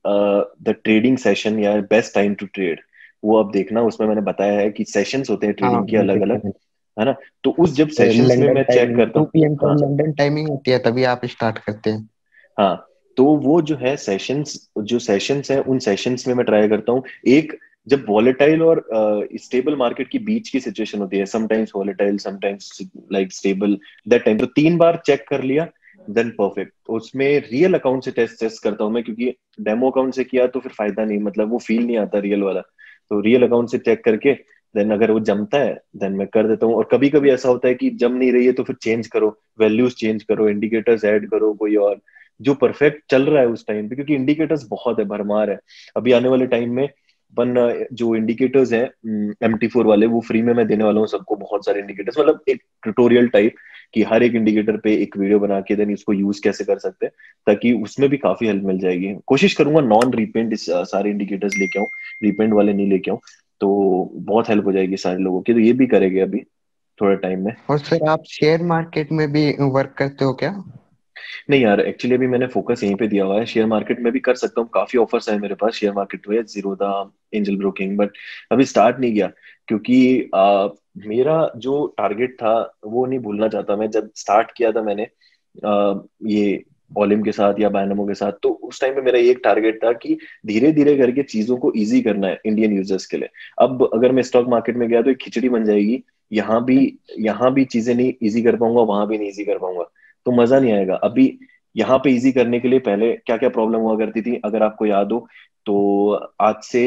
द ट्रेडिंग सेशन या बेस्ट टाइम टू ट्रेड, वो अब देखना, उसमें मैंने बताया है कि सेशंस होते हैं हाँ ट्रेडिंग के वो अलग देखा अलग, मैंने। है ना। तो उस जब तो सेशंस में लंदन मैं चेक टाइमिंग करता टू हूँ। पी एम पर हाँ लंदन टाइमिंग होती है, तभी आप स्टार्ट करते हैं? हाँ, तो वो जो है सेशंस, जो सेशंस है उन सेशंस में मैं ट्राई करता हूँ, एक जब वॉलेटाइल और स्टेबल मार्केट की बीच की सिचुएशन होती है, sometimes volatile sometimes like stable, that time तो तीन बार चेक कर लिया, देन परफेक्ट। उसमें रियल अकाउंट से टेस्ट टेस्ट करता हूँ मैं, क्योंकि डेमो अकाउंट से किया तो फिर फायदा नहीं, मतलब वो फील नहीं आता रियल वाला। तो रियल अकाउंट से चेक करके देन अगर वो जमता है देन मैं कर देता हूँ। और कभी कभी ऐसा होता है कि जम नहीं रही है तो फिर चेंज करो, वैल्यूज चेंज करो, इंडिकेटर्स ऐड करो कोई और जो परफेक्ट चल रहा है उस टाइम पे, क्योंकि इंडिकेटर्स बहुत है, भरमार है। अभी आने वाले टाइम में अपन अ, जो इंडिकेटर्स हैं एम टी फोर वाले, वो फ्री में मैं देने वाला हूँ सबको, बहुत सारे इंडिकेटर्स, मतलब एक ट्यूटोरियल टाइप कि हर एक इंडिकेटर पे एक वीडियो बना के देन इसको यूज कैसे कर सकते हैं, ताकि उसमें भी काफी हेल्प मिल जाएगी। कोशिश करूंगा नॉन रिपेंट इस अ, सारे इंडिकेटर्स लेके आऊँ, रिपेंट वाले नहीं लेके आऊँ, तो बहुत हेल्प हो जाएगी सारे लोगों की। तो ये भी करेंगे अभी थोड़ा टाइम में। और सर आप शेयर मार्केट में भी वर्क करते हो क्या? नहीं यार, एक्चुअली अभी मैंने फोकस यहीं पे दिया हुआ है। शेयर मार्केट में भी कर सकता हूँ, काफी ऑफर्स है मेरे पास शेयर मार्केट में, जीरोधा, एंजल ब्रोकिंग, बट अभी स्टार्ट नहीं किया क्योंकि आ, मेरा जो टारगेट था वो नहीं भूलना चाहता मैं। जब स्टार्ट किया था मैंने आ, ये ओलिम के साथ या बायनमो के साथ, तो उस टाइम पे मेरा एक टारगेट था कि धीरे धीरे करके चीजों को इजी करना है इंडियन यूजर्स के लिए। अब अगर मैं स्टॉक मार्केट में गया तो एक खिचड़ी बन जाएगी, यहाँ भी यहाँ भी चीजें नहीं इजी कर पाऊंगा, वहां भी नहीं इजी कर पाऊंगा, तो मजा नहीं आएगा। अभी यहाँ पे इजी करने के लिए पहले क्या क्या प्रॉब्लम हुआ करती थी अगर आपको याद हो तो, आज से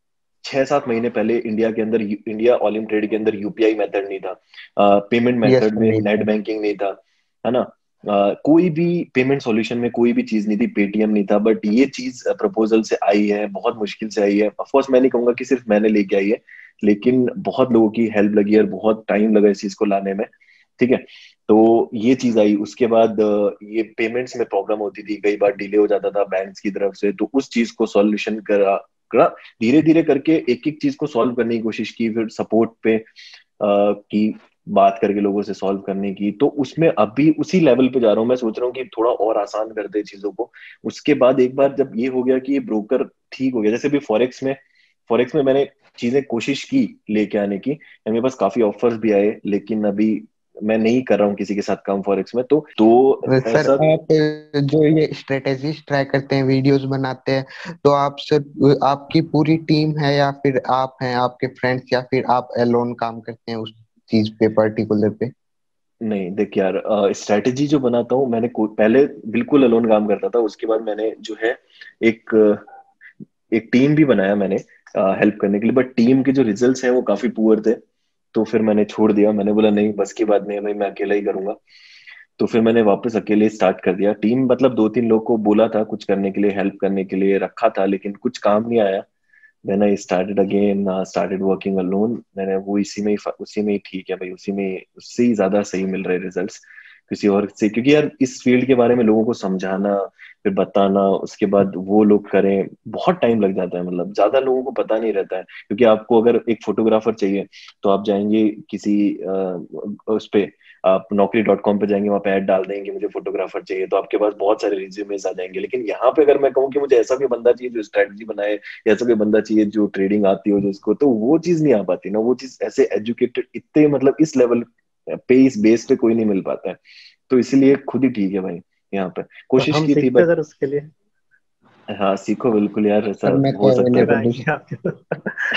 छह सात महीने पहले इंडिया के अंदर, इंडिया ऑलिम ट्रेड के अंदर यूपीआई मेथड नहीं था, पेमेंट यस मेथड सर, में नहीं नेट था। बैंकिंग नहीं था, है ना। अ, कोई भी पेमेंट सॉल्यूशन में कोई भी चीज नहीं थी, पेटीएम नहीं था, बट ये चीज प्रपोजल से आई है, बहुत मुश्किल से आई है। ऑफकोर्स मैं नहीं कहूंगा कि सिर्फ मैंने लेके आई है, लेकिन बहुत लोगों की हेल्प लगी है और बहुत टाइम लगा इस चीज को लाने में, ठीक है। तो ये चीज आई, उसके बाद अ, ये पेमेंट्स में प्रॉब्लम होती थी, कई बार डिले हो जाता था बैंक्स की तरफ से, तो उस चीज को सॉल्यूशन करा करा धीरे धीरे करके, एक एक चीज को सॉल्व करने की कोशिश की, फिर सपोर्ट पे आ, की बात करके लोगों से सॉल्व करने की। तो उसमें अभी उसी लेवल पे जा रहा हूँ। मैं सोच रहा हूँ कि थोड़ा और आसान कर दे चीजों को। उसके बाद एक बार जब ये हो गया कि ये ब्रोकर ठीक हो गया, जैसे अभी फॉरेक्स में फॉरेक्स में मैंने चीजें कोशिश की लेके आने की, और मेरे पास काफी ऑफर्स भी आए, लेकिन अभी मैं नहीं कर रहा हूँ किसी के साथ काम फॉरेक्स में। तो तो सर ऐसा। आप जो ये स्ट्रेटेजीज ट्राई करते हैं, वीडियोस बनाते हैं, तो आप सर आपकी पूरी टीम है या फिर आप हैं, आपके फ्रेंड्स, या फिर आप अलोन काम करते हैं उस चीज पे, पर्टिकुलर पे? नहीं देख यार, स्ट्रेटेजी जो बनाता हूँ मैंने, को- पहले बिल्कुल अलोन काम करता था, उसके बाद मैंने जो है एक एक टीम भी बनाया मैंने हेल्प करने के लिए, बट टीम के जो रिजल्ट्स हैं वो काफी पुअर थे। तो फिर मैंने छोड़ दिया, मैंने बोला नहीं, बस की बात नहीं है भाई, मैं अकेला ही करूंगा। तो फिर मैंने वापस अकेले स्टार्ट कर दिया। टीम मतलब दो तीन लोग को बोला था कुछ करने के लिए, हेल्प करने के लिए रखा था, लेकिन कुछ काम नहीं आया। Then I started again, started working alone. मैंने वो इसी में ही उसी में ही ठीक है भाई, उसी में उससे ही ज्यादा सही मिल रहे रिजल्ट्स किसी और से, क्योंकि यार इस फील्ड के बारे में लोगों को समझाना, फिर बताना, उसके बाद वो लोग करें, बहुत टाइम लग जाता है। मतलब ज्यादा लोगों को पता नहीं रहता है, क्योंकि आपको अगर एक फोटोग्राफर चाहिए तो आप जाएंगे किसी अ, उस पे, आप नौकरी डॉट कॉम पे जाएंगे, वहां पे ऐड डाल देंगे मुझे फोटोग्राफर चाहिए, तो आपके पास बहुत सारे रिज्यूमेस आ जाएंगे। लेकिन यहाँ पे अगर मैं कहूँ कि मुझे ऐसा कोई बंदा चाहिए जो स्ट्रेटजी बनाए, या ऐसा कोई बंदा चाहिए जो ट्रेडिंग आती हो जिसको, तो वो चीज नहीं आ पाती ना। वो चीज ऐसे एजुकेटेड इतने, मतलब इस लेवल पे, इस बेस पे कोई नहीं मिल पाता है। तो इसलिए खुद ही ठीक है भाई, यहाँ पे तो कोशिश हम की थी सीखते हैं बट। सर उसके लिए। हाँ सीखो बिल्कुल यार, ऐसा सर मैं हो तो सकता है फिर अवेलेबल हूँ आएंगे आपके पास।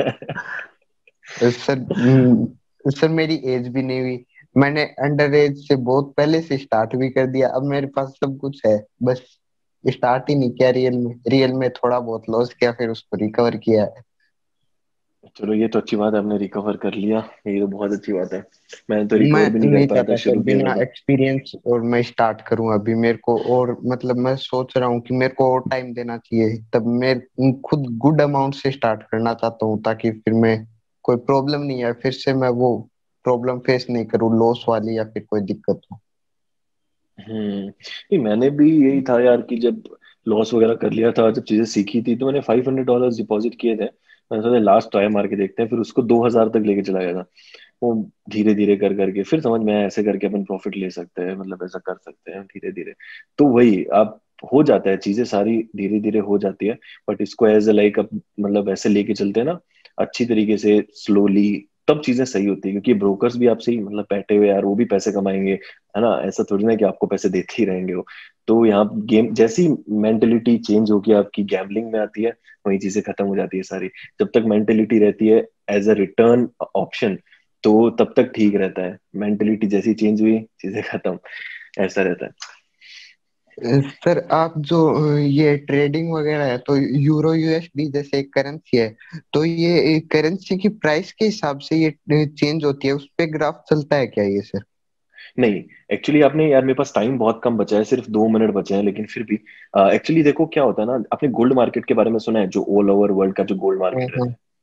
सर। हम्म, सर मेरी एज भी नहीं हुई, मैंने अंडर एज से बहुत पहले से स्टार्ट भी कर दिया, अब मेरे पास सब कुछ है, बस स्टार्ट ही नहीं किया। रियल में रियल में थोड़ा बहुत लॉस किया, फिर उसको रिकवर किया है। चलो ये तो अच्छी बात है, आपने रिकवर कर लिया, ये तो बहुत अच्छी बात है। मैंने तो मैं रिकवर भी नहीं कर नहीं पाया था चाहता सर शुरू में बिना ज्यादा। एक्सपीरियंस और मैं स्टार्ट करूं अभी, मेरे को और मतलब मैं सोच रहा हूँ कि मेरे को और टाइम देना चाहिए, तब मैं खुद गुड अमाउंट से स्टार्ट करना चाहता हूँ, ताकि फिर मैं कोई प्रॉब्लम नहीं है, फिर से मैं वो प्रॉब्लम फेस नहीं करूँ, लॉस वाली या फिर कोई दिक्कत हो। हम्म। नहीं मैंने भी यही था यार, कि जब लॉस वगैरह कर लिया था, जब चीजें सीखी थी, तो मैंने फाइव हंड्रेड डॉलर डिपॉजिट किए थे। मैंने सोचा लास्ट ट्राई मार के देखते हैं, फिर उसको दो हजार तक लेके चला गया था। वो धीरे धीरे कर करके फिर समझ में आया, ऐसे करके अपन प्रॉफिट ले सकते हैं, मतलब ऐसा कर सकते हैं धीरे धीरे। तो वही आप, हो जाता है चीजें सारी धीरे धीरे हो जाती है। बट इसको एज ए लाइक, मतलब ऐसे लेके चलते हैं ना अच्छी तरीके से, स्लोली, तब चीजें सही होती है। क्योंकि ब्रोकर्स भी आपसे ही मतलब बैठे हुए यार, वो भी पैसे कमाएंगे, है ना। ऐसा थोड़ी ना कि आपको पैसे देते ही रहेंगे वो। तो यहाँ गेम जैसी मेंटेलिटी चेंज होगी आपकी, गैम्बलिंग में आती है, वही चीजें खत्म हो जाती है सारी। जब तक मेंटेलिटी रहती है एज अ रिटर्न ऑप्शन, तो तब तक ठीक रहता है। मेंटेलिटी जैसी चेंज हुई, चीजें खत्म, ऐसा रहता है। सर आप जो अ, ये ट्रेडिंग वगैरह है, तो यूरो यूएसडी जैसे एक करेंसी है, तो ये करेंसी की प्राइस के हिसाब से ये चेंज होती है, उस पे ग्राफ चलता है क्या ये सर? नहीं, एक्चुअली आपने यार, मेरे पास टाइम बहुत कम बचा है, सिर्फ दो मिनट बचे हैं, लेकिन फिर भी एक्चुअली देखो क्या होता है ना, आपने गोल्ड मार्केट के बारे में सुना है, जो ऑल ओवर वर्ल्ड का जो गोल्ड हाँ मार्केट हाँ। रहता है।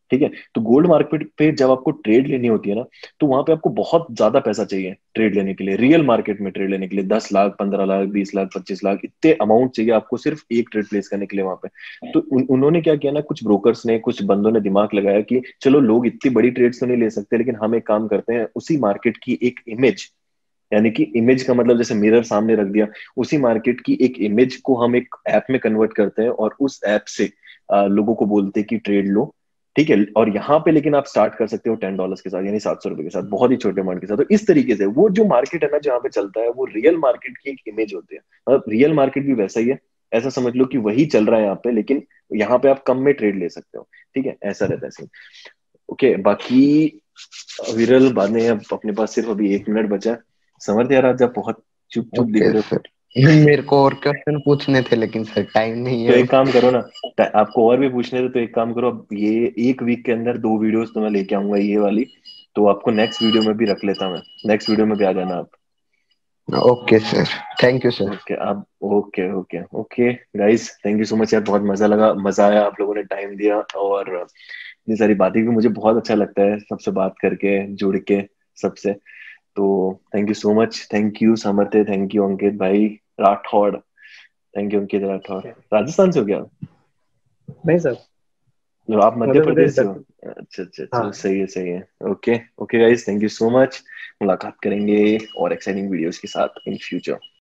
ठीक है। तो गोल्ड मार्केट पे जब आपको ट्रेड लेनी होती है ना, तो वहां पे आपको बहुत ज्यादा पैसा चाहिए ट्रेड लेने के लिए। रियल मार्केट में ट्रेड लेने के लिए दस लाख, पंद्रह लाख, बीस लाख, पच्चीस लाख, इतने अमाउंट चाहिए आपको सिर्फ एक ट्रेड प्लेस करने के लिए वहां पे। तो उन, उन्होंने क्या किया ना, कुछ ब्रोकर्स ने, कुछ बंदों ने दिमाग लगाया कि चलो लोग इतनी बड़ी ट्रेड्स तो नहीं ले सकते, लेकिन हम एक काम करते हैं, उसी मार्केट की एक इमेज, यानी कि इमेज का मतलब जैसे मिरर सामने रख दिया, उसी मार्केट की एक इमेज को हम एक ऐप में कन्वर्ट करते हैं और उस ऐप से आ, लोगों को बोलते हैं कि ट्रेड लो। ठीक है। और यहाँ पे लेकिन आप स्टार्ट कर सकते हो टेन डॉलर्स के साथ, यानी सात सौ रुपए के साथ, बहुत ही छोटे अमाउंट के साथ। तो इस तरीके से वो जो मार्केट है ना जहाँ पे चलता है, वो रियल मार्केट की एक इमेज होती है। मतलब रियल मार्केट भी वैसा ही है, ऐसा समझ लो कि वही चल रहा है यहाँ पे, लेकिन यहाँ पे आप कम में ट्रेड ले सकते हो। ठीक है, ऐसा रहता है सीन। ओके, बाकी विरल बाद में, अब अपने पास सिर्फ अभी एक मिनट बचा है। समर्थ यार आज आप बहुत चुप चुप दिख ओके रहे हो। सर, मेरे को और क्वेश्चन पूछने थे लेकिन सर टाइम नहीं तो है एक अब। काम करो ना, टा- आपको और भी पूछने थे तो एक काम करो, अब ये एक वीक के अंदर दो वीडियोस तो मैं लेके आऊंगा ये वाली, तो आपको नेक्स्ट वीडियो में भी रख लेता मैं, नेक्स्ट वीडियो में भी आ जाना आप। Okay sir, thank you sir. Okay आप, okay okay okay guys, thank you so much यार, बहुत मजा लगा, मजा आया, आप लोगों ने टाइम दिया और इतनी सारी बातें की। मुझे बहुत अच्छा लगता है सबसे बात करके, जुड़ के सबसे। तो thank you so much, thank you Samarth, thank you Ankit भाई राठौड़, थैंक यू अंकित राठौड़। राजस्थान से हो क्या? नहीं सर, तो आप मध्य मध्य प्रदेश प्रदेश से हो? दक्षिण। अच्छा अच्छा अच्छा, हाँ। सही है सही है। Okay okay guys, thank you so much. मुलाकात करेंगे और एक्साइटिंग वीडियोस के साथ इन फ्यूचर।